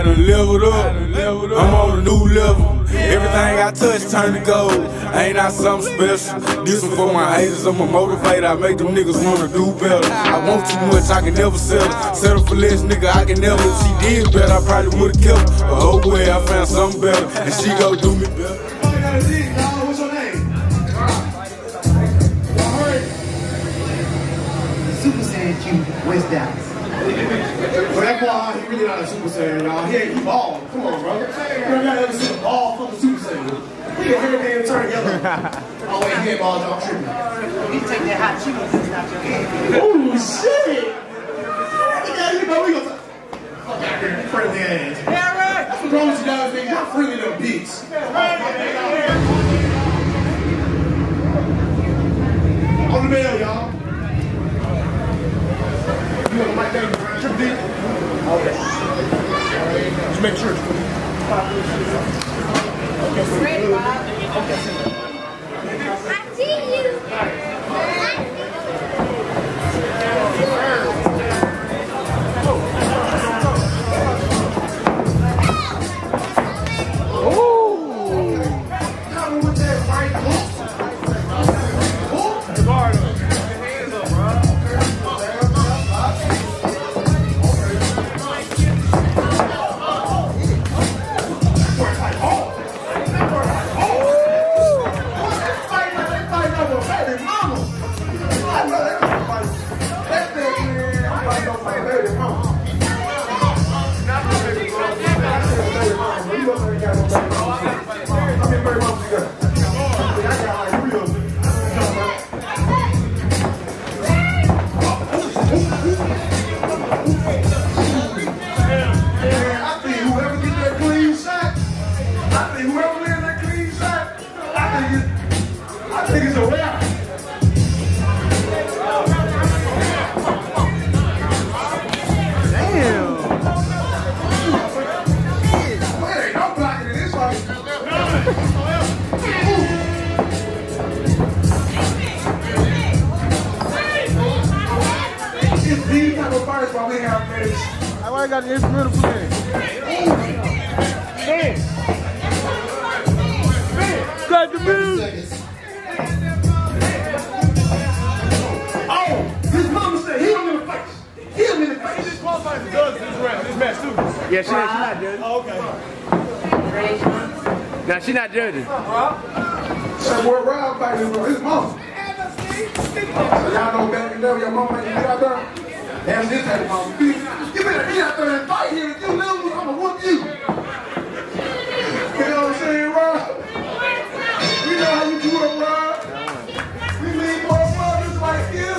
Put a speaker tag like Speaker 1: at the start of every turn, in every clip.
Speaker 1: done leveled up. I'm on a new level. Everything I touch turn to gold. Ain't I something special? This one for my haters. I'm a motivator. I make them niggas wanna do better. I want too much, I can never settle. Settle for less, nigga, I can never. If she did better, I probably would've kept her. But oh well, I found something better, and she gon' do me better.
Speaker 2: What's your name?
Speaker 3: Super Saiyan Q, West Dallas.
Speaker 2: Well, that boy, he really not a Super Saiyan, y'all. He ain't ball. Come on, bro. You never ever seen a ball from the Super Saiyan. He can everything turn yellow. Oh, wait, he ain't ball, y'all tripping.
Speaker 3: You take that hot chicken and out your head.
Speaker 2: Oh, shit! Yeah, you know, we gonna fuck out here, friendly ass. Yeah, right. That's what's wrong with you guys, nigga. Y'all friendly them beats. On the bell, y'all. You want to mic down? Trip deep. Okay. Just make sure. Okay.
Speaker 4: Ready, Bob?
Speaker 2: Okay.
Speaker 4: I see you.
Speaker 5: I got the instrumental playing. Got the music.
Speaker 2: Oh, his mama said hit him in the face. Hit him in the face.
Speaker 5: He disqualified the judge this match too.
Speaker 6: Yeah, she's not judging.
Speaker 5: Oh, okay.
Speaker 6: Now she's not judging.
Speaker 2: That boy Rob fighting his mama. So y'all know back in there, your mama ain't get out there. That's this type of mama. You better get out there and fight here. If you lose, I'm gonna whoop you. You know what I'm saying, Rob? You know how you do it, Rob. We need more brothers like you.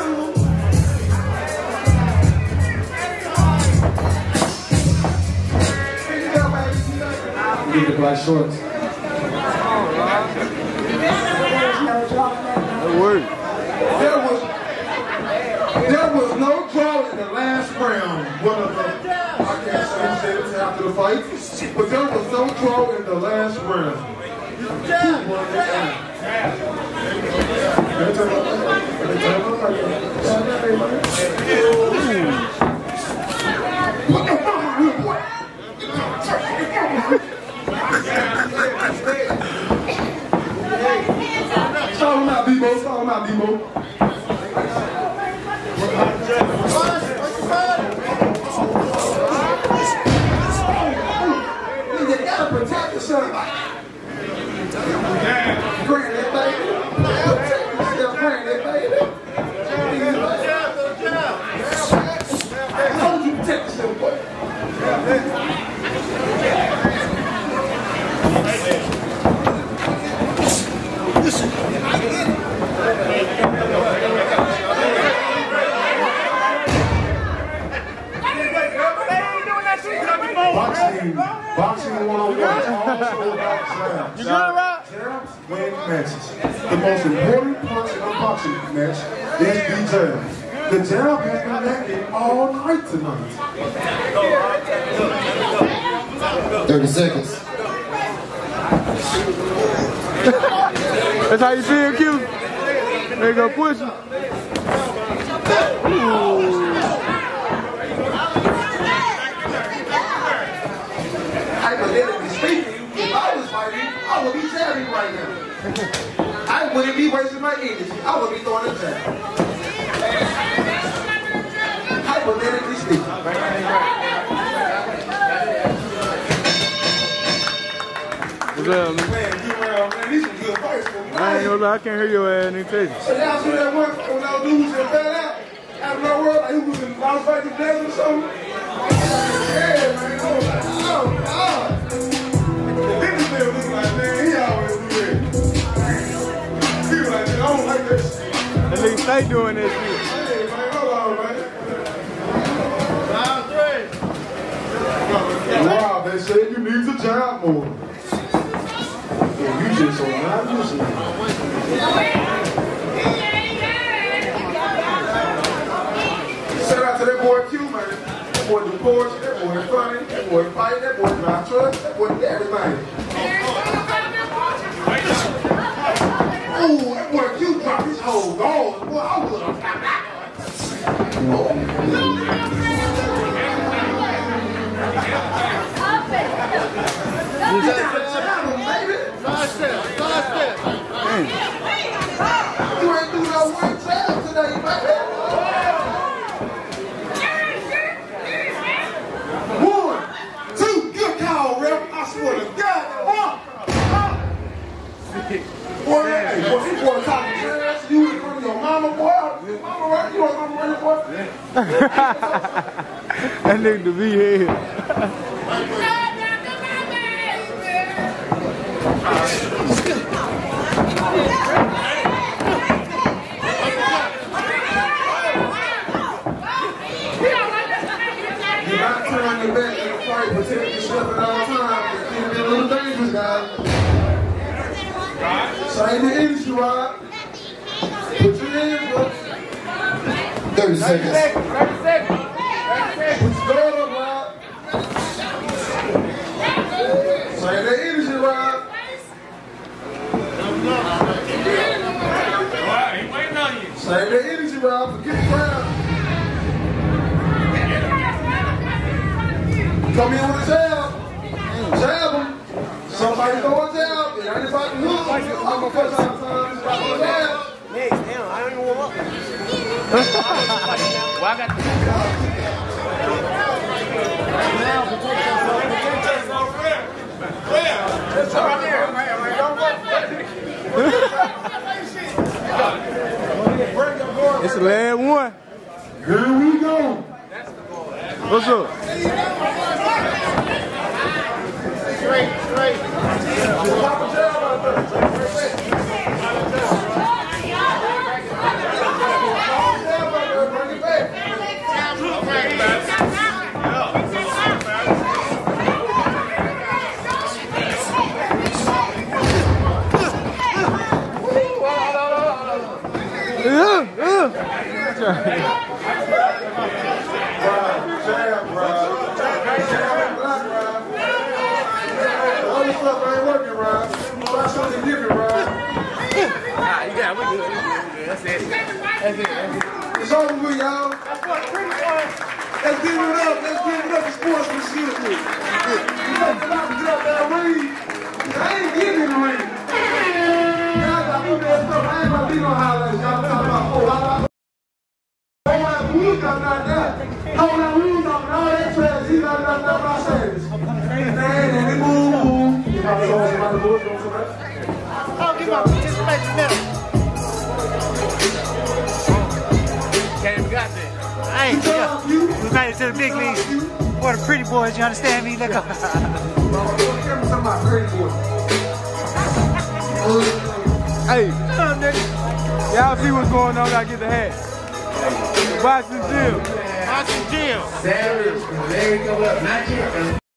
Speaker 2: Get the black shorts.
Speaker 5: That worked.
Speaker 2: There was no draw in the last round. One of the, I can't say who said it after the fight, but there was no draw in the last round. What the fuck, real boy? Stall him out, Debo. Stall him out, Debo. You gotta protect yourself. Grant that baby. Protect yourself, grant that baby. How would you protect yourself, boy? Boxing 101 also about jabs.
Speaker 5: You good, Rob?
Speaker 2: Jabs win matches. The most important punch in a boxing match is the jab. The jab has been lacking all night tonight.
Speaker 7: 30 seconds.
Speaker 5: That's how you feel, Q? They gonna push you. Ooh.
Speaker 2: He wasting my energy. I would be throwing a jab. Hypothetically speaking.
Speaker 5: What's up, man?
Speaker 2: Man, these some good fights for me.
Speaker 5: I ain't gonna lie, I can't hear your ass in Texas.
Speaker 2: So y'all see that one when those dudes just fell out? Out of nowhere, like he was in Las Vegas desert or something? Yeah, man. I was like, oh, God. The business man was like, man, he always do that. He was like, man, I don't like that shit.
Speaker 5: At least they doing that shit.
Speaker 2: Hey, man, hold on, man. Wow, they said you need to job more. Yeah, you just so not using it. Shout out to that boy Q, man. That boy do poetry, that boy funny, that boy fight, that boy drive truck, that boy do everything. Ooh, that boy Q dropped his whole goal. Boy, I would have stopped that. You ain't do no one jab today, man. 1, 2, good call, rep. I swear to God. Boy, hey, boy, you boy talking trash. You in front of your mama, boy. Your mama, right? You want mama running, boy?
Speaker 5: That nigga to be here.
Speaker 2: You're not turning your back in the fight, protect yourself at all times. It's a little dangerous, guys. Same the industry, Rob. Put your hands up.
Speaker 7: 30 seconds.
Speaker 2: 30 seconds. Put your guard up, Rob. Same the industry, Rob. Same the energy, Rob. Forget the crowd. Come in with a jab. Jab him. Somebody throw a jab. It ain't about the hook. I'm going to put some time. It's about the jab.
Speaker 6: Next, damn, I don't even warm up. Well, I got
Speaker 5: It's the last one.
Speaker 2: Here we go.
Speaker 5: What's up?
Speaker 6: straight.
Speaker 2: Pop a jab out there. Bring it back. It's over with, y'all. Let's give it up. Let's give it up for sportsmanship. You know, get out that ring. I ain't getting in the ring. Guys, I do that stuff. I ain't gonna be no highlights. Y'all talking about, rules got not that. Hold that rules up and all that trash. He's not got nothing about service. Man, and they move. You know, somebody go somewhere.
Speaker 3: I'll give my participation medal.
Speaker 6: Can't even got that.
Speaker 3: I ain't we made it to the big leagues. For the pretty boys, you understand me? Look up.
Speaker 5: Hey, y'all see what's going on? I get the hat. Boxing Gym.
Speaker 3: Boxing Gym.
Speaker 7: Savage, Larry, come up, not yet.